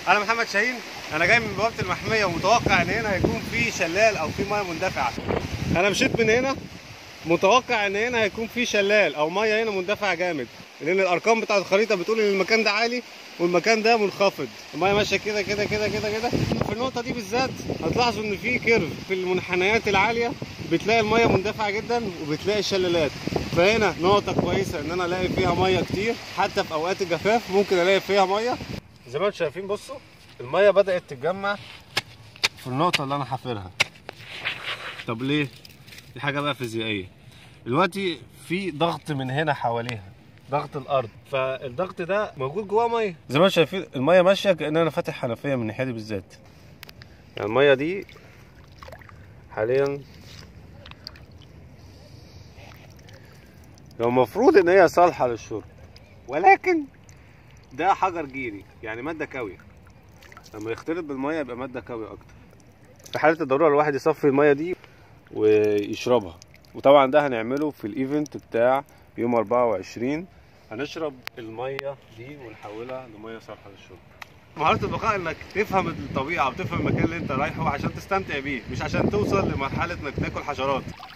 انا محمد شاهين، انا جاي من بوابه المحميه ومتوقع ان هنا هيكون في شلال او في ميه مندفعه. انا مشيت من هنا متوقع ان هنا هيكون في شلال او ميه هنا مندفعه جامد، لان الارقام بتاعه الخريطه بتقول ان المكان ده عالي والمكان ده منخفض. الميه ماشيه كده كده كده كده كده. في النقطه دي بالذات هتلاحظوا ان في كيرف في المنحنيات العاليه، بتلاقي الميه مندفعه جدا وبتلاقي شلالات. فهنا نقطه كويسه ان انا الاقي فيها ميه كتير، حتى في اوقات الجفاف ممكن الاقي فيها ميه. زي ما انتم شايفين بصوا الميه بدات تتجمع في النقطه اللي انا حافرها. طب ليه؟ دي حاجه بقى فيزيائيه. دلوقتي في ضغط من هنا حواليها، ضغط الارض، فالضغط ده موجود جواه ميه. زي ما انتم شايفين الميه ماشيه كأن انا فاتح حنفيه من الناحيه دي بالذات. يعني الميه دي حاليا هو المفروض ان هي صالحه للشرب، ولكن ده حجر جيري يعني ماده كاويه، لما يختلط بالميه يبقى ماده كاويه اكتر. في حاله الضروره الواحد يصفي الميه دي ويشربها، وطبعا ده هنعمله في الايفنت بتاع يوم 24. هنشرب الميه دي ونحولها لميه صالحه للشرب. مهاره البقاء انك تفهم الطبيعه وتفهم المكان اللي انت رايحه عشان تستمتع بيه، مش عشان توصل لمرحله انك تاكل حشرات.